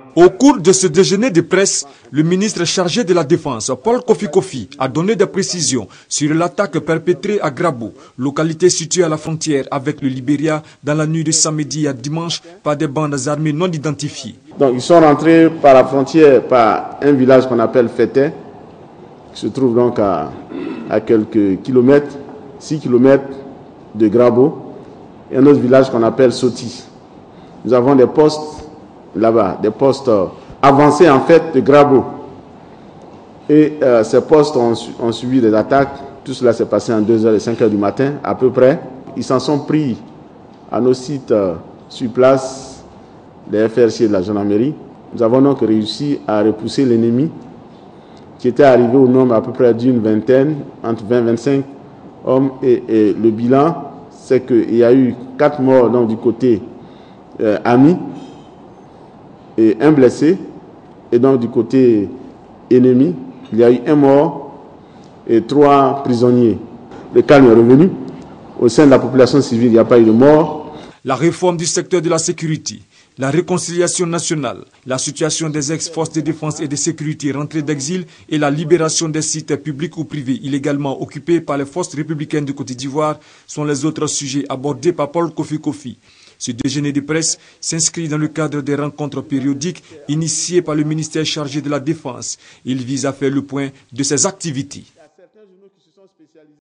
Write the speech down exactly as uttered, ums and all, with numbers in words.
Au cours de ce déjeuner de presse, le ministre chargé de la Défense, Paul Kofi Kofi, a donné des précisions sur l'attaque perpétrée à Grabo, localité située à la frontière avec le Libéria, dans la nuit de samedi à dimanche par des bandes armées non identifiées. Donc ils sont rentrés par la frontière par un village qu'on appelle Fété, qui se trouve donc à, à quelques kilomètres, six kilomètres de Grabo, et un autre village qu'on appelle Soti. Nous avons des postes là-bas, des postes avancés en fait de Grabo. Et euh, ces postes ont, ont subi des attaques. Tout cela s'est passé en deux heures et cinq heures du matin à peu près. Ils s'en sont pris à nos sites euh, sur place, les F R C de la gendarmerie. Nous avons donc réussi à repousser l'ennemi qui était arrivé au nombre à peu près d'une vingtaine, entre vingt et vingt-cinq hommes. Et, et le bilan, c'est qu'il y a eu quatre morts donc, du côté euh, ami et un blessé. Et donc du côté ennemi, il y a eu un mort et trois prisonniers. Le calme est revenu. Au sein de la population civile, il n'y a pas eu de mort. La réforme du secteur de la sécurité, la réconciliation nationale, la situation des ex-forces de défense et de sécurité rentrées d'exil et la libération des sites publics ou privés illégalement occupés par les forces républicaines de Côte d'Ivoire sont les autres sujets abordés par Paul Kofi Kofi. Ce déjeuner de presse s'inscrit dans le cadre des rencontres périodiques initiées par le ministère chargé de la Défense. Il vise à faire le point de ses activités.